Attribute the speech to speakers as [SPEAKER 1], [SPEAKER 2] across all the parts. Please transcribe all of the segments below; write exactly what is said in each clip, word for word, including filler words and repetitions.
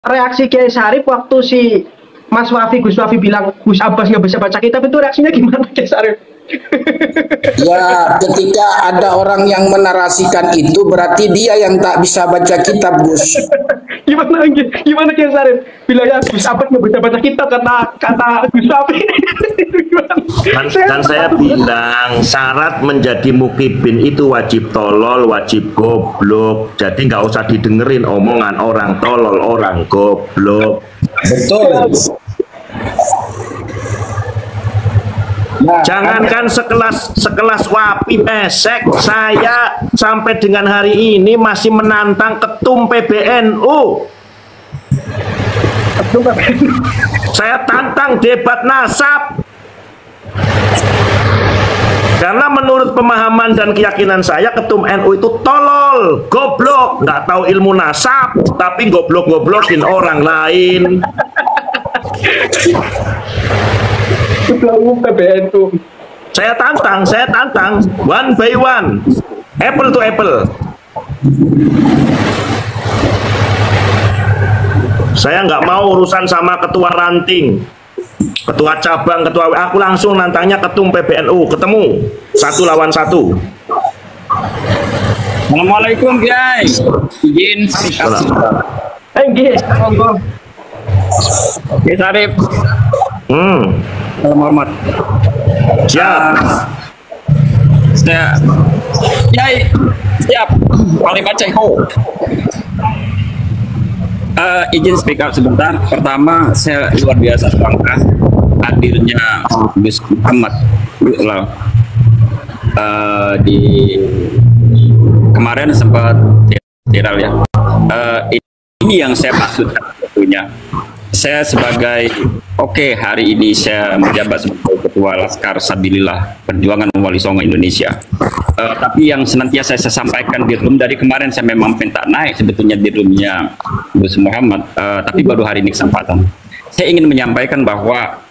[SPEAKER 1] reaksi Kiai Sarip waktu si Mas Wafi, Gus Wafi bilang Gus Abbas nggak bisa baca kitab, itu reaksinya gimana Kiai Sarip?
[SPEAKER 2] Ya, ketika ada orang yang menarasikan itu berarti dia yang tak bisa baca kitab, Gus.
[SPEAKER 1] Gimana gimana Kiai Sarip? Bilang ya Gus Abbas nggak bisa baca kitab kata kata Gus Wafi.
[SPEAKER 3] Kan, kan saya bilang syarat menjadi mukibin itu wajib tolol, wajib goblok. Jadi nggak usah didengerin omongan orang tolol, orang goblok.
[SPEAKER 2] Betul. Nah,
[SPEAKER 3] Jangankan sekelas sekelas Wapi Mesek, saya sampai dengan hari ini masih menantang ketum P B N U. Saya tantang debat nasab. Karena menurut pemahaman dan keyakinan saya ketum N U itu tolol, goblok, nggak tahu ilmu nasab, tapi goblok-goblokin orang lain.
[SPEAKER 1] Ketua umum P B N U.
[SPEAKER 3] Saya tantang, saya tantang, one by one, apple to apple. Saya nggak mau urusan sama ketua ranting, ketua cabang, ketua. Aku langsung nantangnya ketum P B N U, ketemu satu lawan satu.
[SPEAKER 4] Assalamualaikum guys. Izin.
[SPEAKER 1] Eh, Kiai, monggo.
[SPEAKER 4] Kiai Sarip.
[SPEAKER 3] Hmm.
[SPEAKER 4] Salam hormat.
[SPEAKER 3] Siap.
[SPEAKER 4] Uh, saya, Kiai, siap. Paling baca ho. Uh, izin speak up sebentar. Pertama, saya luar biasa bangga hadirnya Gus Muhammad uh, di kemarin sempat viral ya. Uh, ini yang saya maksudkan tentunya. Saya sebagai oke okay, hari ini saya menjabat sebagai ketua Laskar Sabilillah Perjuangan Wali Songo Indonesia. Uh, tapi yang senantiasa saya sampaikan di room dari kemarin, saya memang minta naik sebetulnya di roomnya Gus Muhammad, uh, tapi baru hari ini kesempatan. Saya ingin menyampaikan bahwa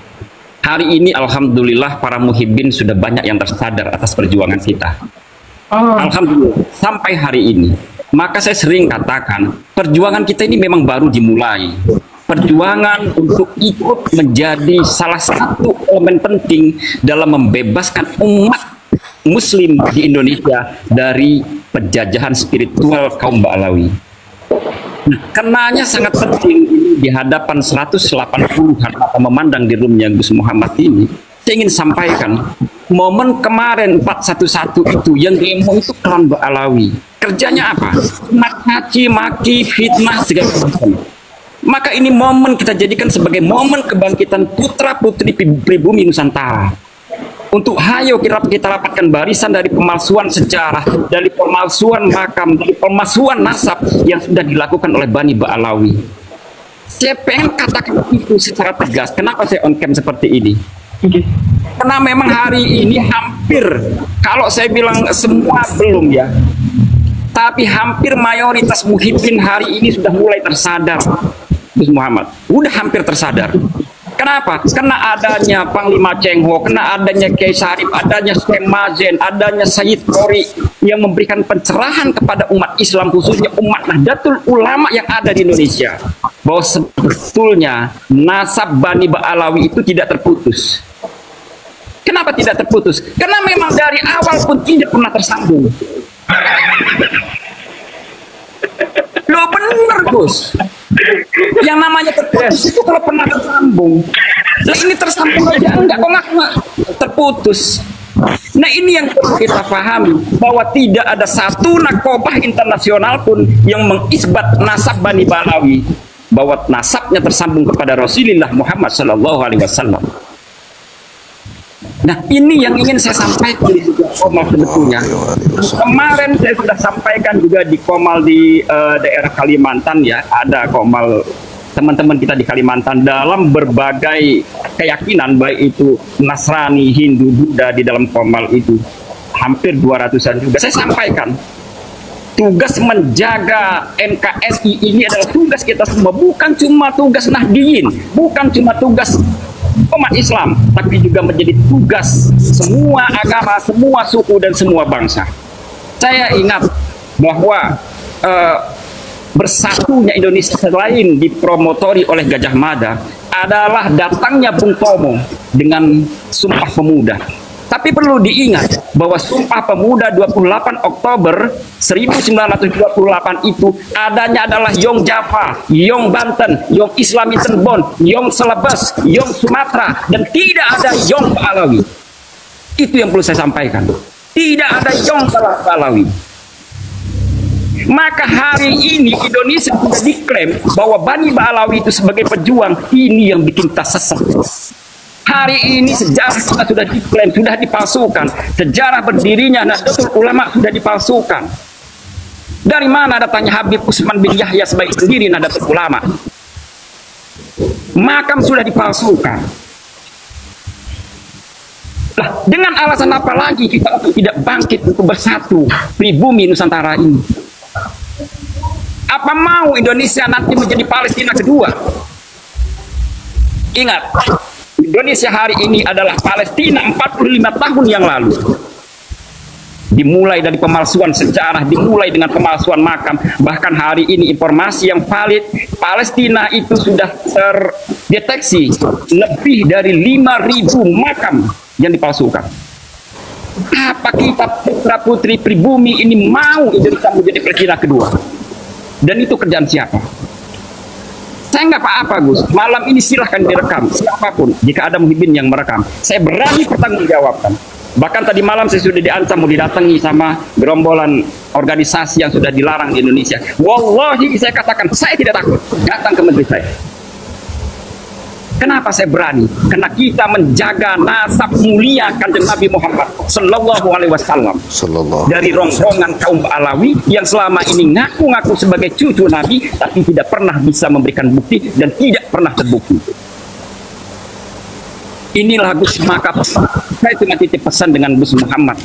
[SPEAKER 4] hari ini alhamdulillah para muhibbin sudah banyak yang tersadar atas perjuangan kita.
[SPEAKER 1] Oh.
[SPEAKER 4] Alhamdulillah sampai hari ini. Maka saya sering katakan perjuangan kita ini memang baru dimulai. Perjuangan untuk ikut menjadi salah satu elemen penting dalam membebaskan umat muslim di Indonesia dari penjajahan spiritual kaum Ba'alawi. Nah, karenanya sangat penting di hadapan seratus delapan puluh mata memandang di roomnya Gus Muhammad ini, saya ingin sampaikan momen kemarin empat satu satu itu yang demo itu klan Ba'alawi. Kerjanya apa? Caci maki, fitnah, segala macam. Maka ini momen kita jadikan sebagai momen kebangkitan putra putri pribumi Nusantara. Untuk hayo kita, kita rapatkan barisan dari pemalsuan sejarah, dari pemalsuan makam, dari pemalsuan nasab yang sudah dilakukan oleh Bani Ba'alawi. Saya pengen katakan itu secara tegas. Kenapa saya on cam seperti ini? Karena memang hari ini hampir, kalau saya bilang semua belum ya, tapi hampir mayoritas muhibbin hari ini sudah mulai tersadar. Gus Muhammad udah hampir tersadar. Kenapa? Karena adanya Panglima Cheng Ho, karena adanya Kiai Sarip, adanya Syekh Mazen, adanya Sayyid Qori yang memberikan pencerahan kepada umat Islam, khususnya umat Nahdlatul Ulama yang ada di Indonesia, bahwa sebetulnya nasab Bani Ba'alawi itu tidak terputus. Kenapa tidak terputus? Karena memang dari awal pun tidak pernah tersambung. Loh bener Gus. Yang namanya terputus itu kalau pernah tersambung. Nah ini tersambung aja enggak, kok nggak terputus. Nah ini yang perlu kita pahami, bahwa tidak ada satu nakobah internasional pun yang mengisbat nasab Bani Ba'alawi, bahwa nasabnya tersambung kepada Rasulullah Muhammad Shallallahu Alaihi Wasallam. Nah ini yang ingin saya sampaikan di Komal sebetulnya. Kemarin saya sudah sampaikan juga di Komal di uh, daerah Kalimantan ya, ada Komal teman-teman kita di Kalimantan dalam berbagai keyakinan, baik itu Nasrani, Hindu, Buddha, di dalam Komal itu hampir dua ratusan juga. Saya sampaikan tugas menjaga N K S I ini adalah tugas kita semua, bukan cuma tugas Nahdiyin, bukan cuma tugas umat Islam, tapi juga menjadi tugas semua agama, semua suku dan semua bangsa. Saya ingat bahwa uh, bersatunya Indonesia selain dipromotori oleh Gajah Mada adalah datangnya Bung Tomo dengan Sumpah Pemuda. Tapi perlu diingat bahwa Sumpah Pemuda dua puluh delapan Oktober seribu sembilan ratus dua puluh delapan itu adanya adalah Yong Java, Yong Banten, Yong Islamisen Bon, Yong Celebes, Yong Sumatera, dan tidak ada Yong Ba'alawi. Itu yang perlu saya sampaikan. Tidak ada Yong Ba'alawi. Maka hari ini Indonesia sudah diklaim bahwa Bani Ba'alawi itu sebagai pejuang. Ini yang bikin kita sesat. Hari ini sejarah kita sudah diklaim, sudah dipalsukan. Sejarah berdirinya Nahdlatul Ulama sudah dipalsukan. Dari mana datangnya Habib Usman bin Yahya sebagai pendiri Nahdlatul Ulama? Makam sudah dipalsukan. Nah, dengan alasan apa lagi kita untuk tidak bangkit untuk bersatu pribumi Nusantara ini? Apa mau Indonesia nanti menjadi Palestina kedua? Ingat, Indonesia hari ini adalah Palestina empat puluh lima tahun yang lalu. Dimulai dari pemalsuan sejarah, dimulai dengan pemalsuan makam. Bahkan hari ini informasi yang valid, Palestina itu sudah terdeteksi lebih dari lima ribu makam yang dipalsukan. Apa kita putra putri pribumi ini mau Indonesia menjadi Palestina kedua? Dan itu kerjaan siapa? Saya nggak apa-apa, Gus. Malam ini silahkan direkam siapapun. Jika ada Muhyiddin yang merekam, saya berani pertanggungjawabkan. Bahkan tadi malam saya sudah diancam mau didatangi sama gerombolan organisasi yang sudah dilarang di Indonesia. Wallahi saya katakan saya tidak takut datang ke menteri saya. Kenapa saya berani? Karena kita menjaga nasab mulia Kanjeng Nabi Muhammad Sallallahu Alaihi Wasallam dari rongrongan kaum Ba'alawi yang selama ini ngaku-ngaku sebagai cucu Nabi, tapi tidak pernah bisa memberikan bukti dan tidak pernah terbukti. Inilah Gus, maka saya cuma titip pesan dengan Gus Muhammad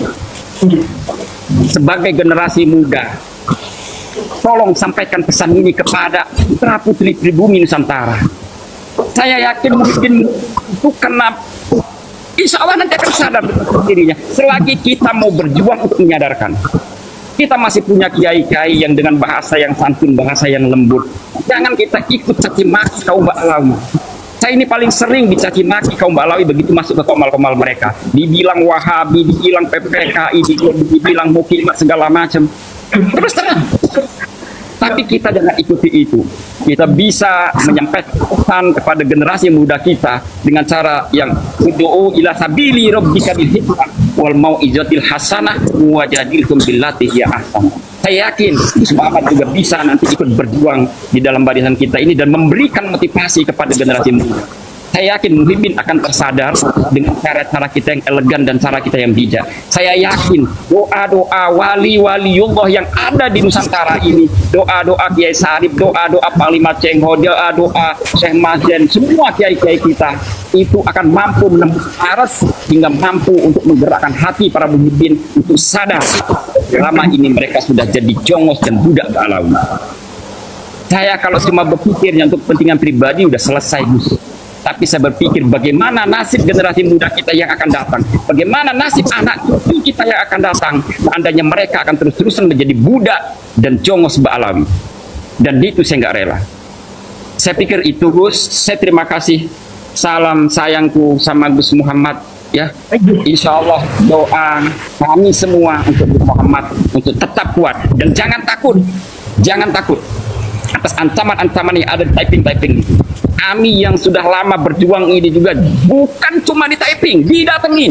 [SPEAKER 4] sebagai generasi muda. Tolong sampaikan pesan ini kepada putra putri pribumi Nusantara. Saya yakin mungkin itu karena insya Allah nanti akan sadar dirinya. Selagi kita mau berjuang untuk menyadarkan, kita masih punya kiai-kiai yang dengan bahasa yang santun, bahasa yang lembut. Jangan kita ikut caci maki kaum Ba'alawi. Saya ini paling sering dicaci maki kaum Ba'alawi begitu masuk ke komal-komal mereka. Dibilang Wahabi, dibilang P P K I, dibilang Mukimat segala macam. Terus terang. Tapi kita jangan ikuti itu. Kita bisa menyampaikan pesan kepada generasi muda kita dengan cara yang ud'u ila sabili rabbika bil hikmah wal mau'izatil hasanah wajadilhum billati hiya ahsan. Saya yakin Gus Muhammad juga bisa nanti ikut berjuang di dalam barisan kita ini dan memberikan motivasi kepada generasi muda. Saya yakin Muhyiddin akan tersadar dengan cara-cara kita yang elegan dan cara kita yang bijak. Saya yakin doa-doa wali-waliullah yang ada di Nusantara ini, doa-doa Kiai Sarip, doa-doa Panglima Cengho, doa-doa Syekh Mazden, semua kiai-kiai kita itu akan mampu menembus aras hingga mampu untuk menggerakkan hati para Muhyiddin untuk sadar selama ini mereka sudah jadi jongos dan budak Ba'alawi. Saya kalau cuma berpikirnya untuk kepentingan pribadi udah selesai, Gus. Tapi saya berpikir bagaimana nasib generasi muda kita yang akan datang, bagaimana nasib anak cucu kita yang akan datang, seandainya mereka akan terus-terusan menjadi budak dan jongos Ba'alawi. Dan itu saya nggak rela. Saya pikir itu, Gus. Saya terima kasih. Salam sayangku sama Gus Muhammad. Ya, insya Allah doa kami semua untuk Gus Muhammad untuk tetap kuat dan jangan takut, jangan takut atas ancaman-ancaman yang ada di typing-typing itu. Kami yang sudah lama berjuang ini juga bukan cuma di typing, didatengin.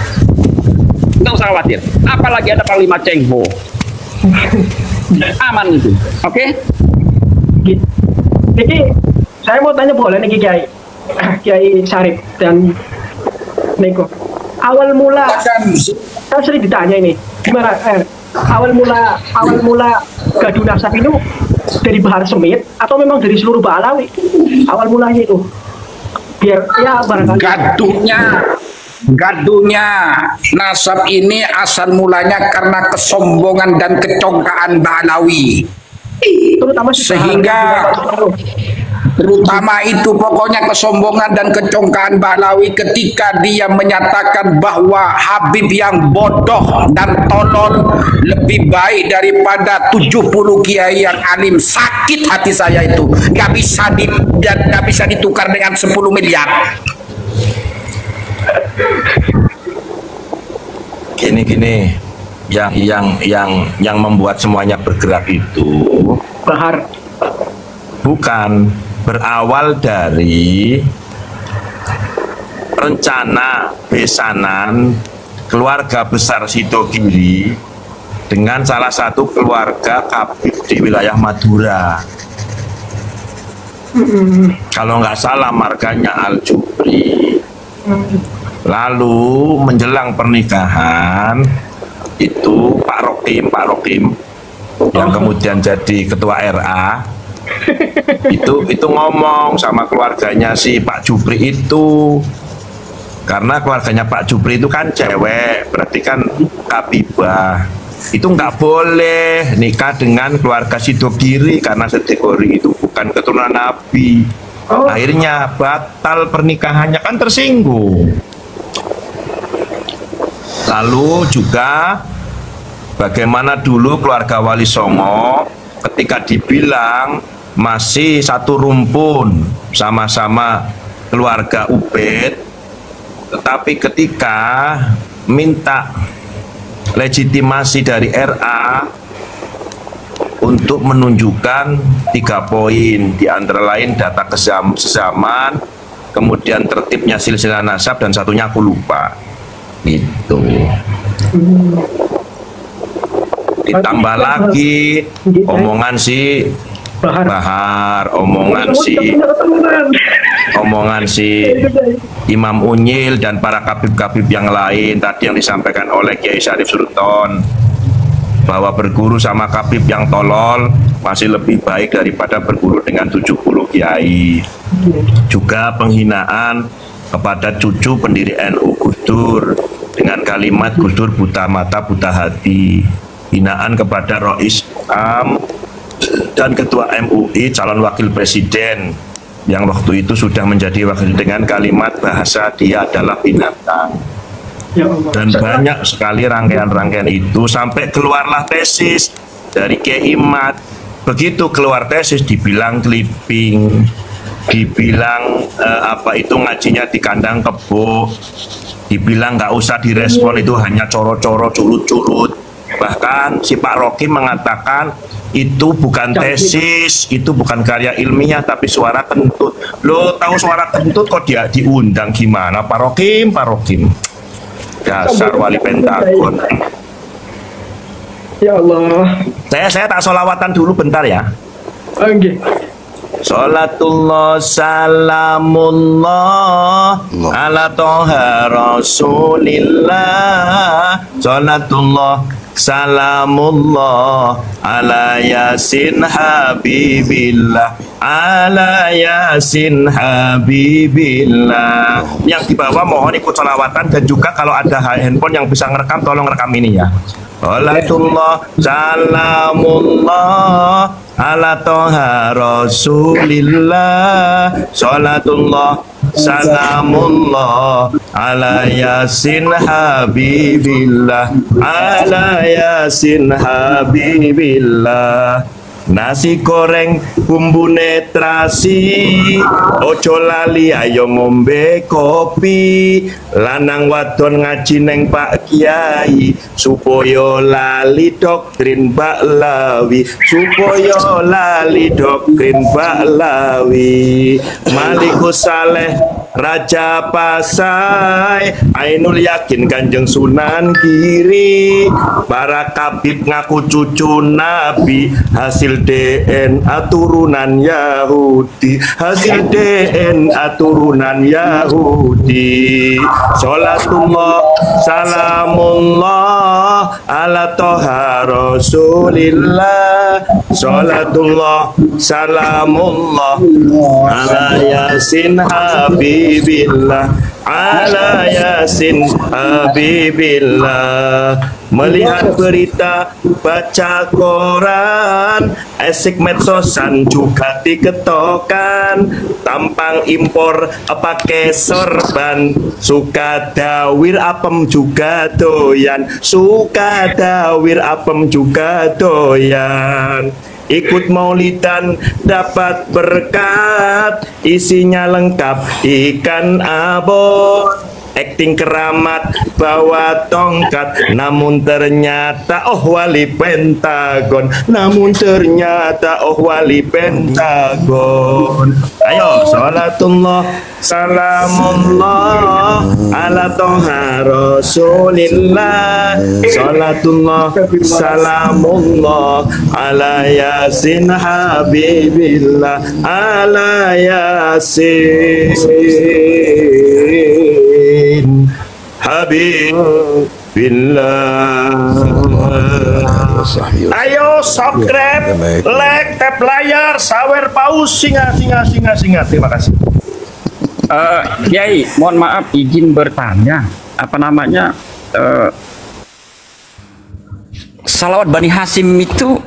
[SPEAKER 4] Nggak usah khawatir. Apalagi ada Panglima Cengho. Aman itu. Oke? Okay?
[SPEAKER 1] Jadi saya mau tanya boleh nih Kiai, Kiai Sarip dan Neko. Awal mula kan sering ditanya ini, gimana? Eh, awal mula awal mula gaduh nasab itu dari Bahar Semit atau memang dari seluruh Ba'alawi? Awal mulanya itu biar ya barangkali
[SPEAKER 2] gaduhnya gaduhnya nasab ini asal mulanya karena kesombongan dan kecongkaan Ba'alawi,
[SPEAKER 1] terutama
[SPEAKER 2] sehingga terutama itu pokoknya kesombongan dan kecongkaan Bahlawi ketika dia menyatakan bahwa Habib yang bodoh dan tolol lebih baik daripada tujuh puluh kiai yang alim. Sakit hati saya itu, nggak bisa di, nggak bisa ditukar dengan sepuluh miliar.
[SPEAKER 3] Gini-gini, yang yang yang yang membuat semuanya bergerak itu
[SPEAKER 1] Bahar.
[SPEAKER 3] bukan berawal dari rencana besanan keluarga besar Sidogiri dengan salah satu keluarga Habib di wilayah Madura.
[SPEAKER 1] Mm-mm.
[SPEAKER 3] Kalau nggak salah marganya Al-Jubri. Lalu menjelang pernikahan itu Pak Rokim, Pak Rokim yang kemudian jadi ketua R A itu itu ngomong sama keluarganya si Pak Jubri itu, karena keluarganya Pak Jubri itu kan cewek, berarti kan Habibah itu nggak boleh nikah dengan keluarga Sidogiri karena Sidogiri itu bukan keturunan Nabi. Akhirnya batal pernikahannya, kan tersinggung. Lalu juga bagaimana dulu keluarga Wali Songo ketika dibilang masih satu rumpun sama-sama keluarga Ubed, tetapi ketika minta legitimasi dari R A untuk menunjukkan tiga poin, di antara lain data kesamaan, kemudian tertibnya silsilah nasab, dan satunya aku lupa. Itu ditambah lagi omongan si
[SPEAKER 1] Bahar.
[SPEAKER 3] Bahar, omongan si omongan si Imam Unyil dan para kabib-kabib yang lain tadi yang disampaikan oleh Kiai Syarif Sultan, bahwa berguru sama kabib yang tolol masih lebih baik daripada berguru dengan tujuh puluh kiai. Juga penghinaan kepada cucu pendiri N U Gus Dur dengan kalimat Gus Dur buta mata buta hati. Hinaan kepada Rois Am dan ketua M U I calon wakil presiden yang waktu itu sudah menjadi wakil dengan kalimat bahasa dia adalah binatang.
[SPEAKER 1] Ya Allah.
[SPEAKER 3] Dan banyak sekali rangkaian-rangkaian itu sampai keluarlah tesis dari Kiai Imad. Begitu keluar tesis dibilang clipping, dibilang eh, apa itu ngajinya di kandang kebo, dibilang nggak usah direspon, itu hanya coro-coro curut-curut. Bahkan si Pak Rokim mengatakan itu bukan tesis, itu bukan karya ilmiah, tapi suara kentut. Lo tahu suara kentut kok dia diundang gimana? Pak Rokim, Pak Rokim, dasar wali Pentagon.
[SPEAKER 1] Ya Allah.
[SPEAKER 3] Saya saya tak solawatan dulu bentar ya.
[SPEAKER 1] Oke.
[SPEAKER 3] Salatullah salamullah ala toha rasulillah. Salatullah salamullah ala yasin habibillah, ala yasin habibillah. Yang di bawah mohon ikut salawatan, dan juga kalau ada handphone yang bisa ngerekam tolong rekam ini ya. Salatullah salamullah ala toha rasulillah. Salatullah salamullah ala yasin habibillah, ala yasin habibillah. Nasi goreng bumbu netrasi, ojo lali ayo ngombe kopi, lanang wadon ngaji neng Pak Kiai, supaya lali doktrin Bahlawi, supaya lali doktrin Bahlawi. Malikus Saleh Raja Pasai, Ainul Yakin Kanjeng Sunan Giri, para kabib ngaku cucu Nabi, hasil D N A turunan Yahudi, hasil D N A turunan Yahudi. Salatullah salamullah ala toha rasulillah. Salatullah salamullah ala yasin habibillah, ala yasin habibillah. Melihat berita, baca koran, esik medsosan juga diketokan, tampang impor pakai sorban, suka dawir apem juga doyan, suka dawir apem juga doyan. Ikut maulidan dapat berkat, isinya lengkap ikan abon. Acting keramat bawa tongkat, namun ternyata oh wali Pentagon, namun ternyata oh wali Pentagon. Ayo salatullah salamullah ala toha rasulillah, salatullah salamullah ala yasin habibillah, ala yasin Habibillah. Ayo subscribe, like, tap layar, sawer paus, singa, singa, singa, singa. Terima kasih.
[SPEAKER 4] Uh, Kiai, mohon maaf izin bertanya, apa namanya uh, salawat Bani Hasyim itu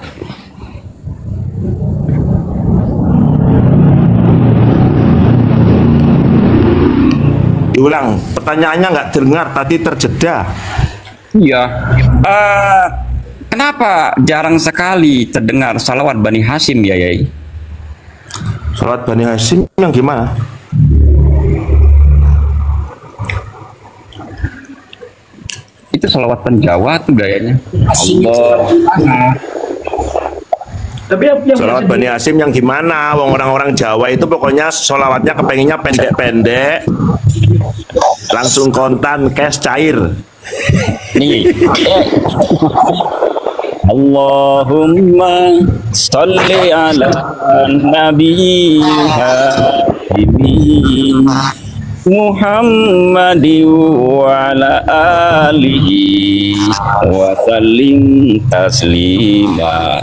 [SPEAKER 3] diulang, pertanyaannya nggak dengar tadi, terjeda.
[SPEAKER 4] Iya. Uh, kenapa jarang sekali terdengar salawat Bani Hasyim ya, Yai?
[SPEAKER 3] Salawat Bani Hasyim yang gimana?
[SPEAKER 4] Itu salawat penjawa tuh gayanya. Allah.
[SPEAKER 1] Tapi yang, yang
[SPEAKER 3] Salawat Bani Hasyim yang gimana? Wong orang-orang Jawa itu pokoknya solawatnya kepenginnya pendek-pendek, langsung kontan, cash cair.
[SPEAKER 4] Nih. Allahumma sholli ala nabi habibi Muhammadi wa ala alihi wa sallim taslima.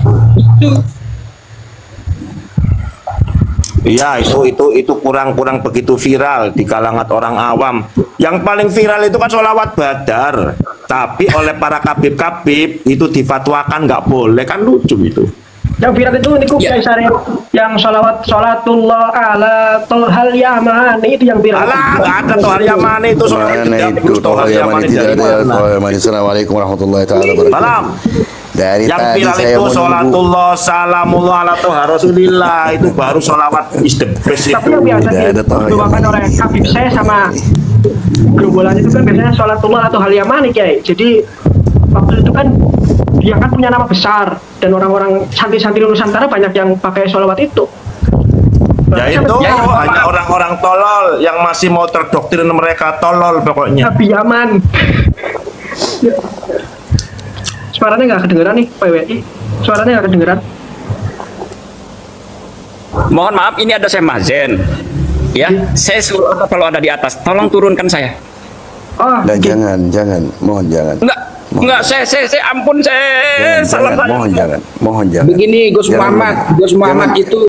[SPEAKER 3] Iya, itu itu itu kurang-kurang begitu viral di kalangan orang awam. Yang paling viral itu kan sholawat badar, tapi oleh para kabib-kabib itu difatwakan nggak boleh, kan lucu itu.
[SPEAKER 1] yang viral itu niku
[SPEAKER 4] Ya.
[SPEAKER 1] Kiai Syarif yang sholawat sholatullah ala tohal yamani itu yang viral.
[SPEAKER 3] Alah, nggak ada Tohal Yamani itu sholawat
[SPEAKER 5] Mana
[SPEAKER 3] tidak
[SPEAKER 5] itu
[SPEAKER 3] perlu
[SPEAKER 5] Tohal Yamani tidak ada. Tohal Yamani. Assalamualaikum warahmatullahi taala
[SPEAKER 3] Salam.
[SPEAKER 5] wabarakatuh. Dari
[SPEAKER 3] Yang
[SPEAKER 5] tadi
[SPEAKER 3] viral
[SPEAKER 5] saya
[SPEAKER 3] itu
[SPEAKER 5] menunggu.
[SPEAKER 3] sholatullah salamullah ala toha rasulillah, itu baru sholawat is the best
[SPEAKER 1] Tapi
[SPEAKER 3] itu.
[SPEAKER 1] yang biasa
[SPEAKER 5] Tidak ada Tohal
[SPEAKER 1] dibawakan
[SPEAKER 5] Yamani.
[SPEAKER 1] oleh Habib saya sama gerombolan itu kan biasanya sholatullah atau hal yamani, Kiai. Jadi waktu itu kan dia kan punya nama besar dan orang-orang santri-santri Nusantara banyak yang pakai sholawat itu.
[SPEAKER 3] Ya itu
[SPEAKER 4] Ya, ya,
[SPEAKER 3] hanya orang-orang tolol yang masih mau terdoktrin mereka tolol pokoknya.
[SPEAKER 1] Habib Yaman. Suaranya nggak kedengeran nih, P W I. Suaranya nggak kedengeran.
[SPEAKER 4] Mohon maaf, ini ada saya Mazen. Ya, saya suruh kalau ada di atas, tolong turunkan saya.
[SPEAKER 1] Oh,
[SPEAKER 5] Dan jangan, jangan, mohon jangan.
[SPEAKER 4] Enggak, enggak, saya, saya, saya ampun, saya
[SPEAKER 5] Jangan,
[SPEAKER 4] salah
[SPEAKER 5] jangan,
[SPEAKER 4] saya.
[SPEAKER 5] mohon jangan, mohon jangan.
[SPEAKER 6] Begini Gus
[SPEAKER 5] Jangan,
[SPEAKER 6] Muhammad, Gus
[SPEAKER 5] jangan.
[SPEAKER 6] Muhammad itu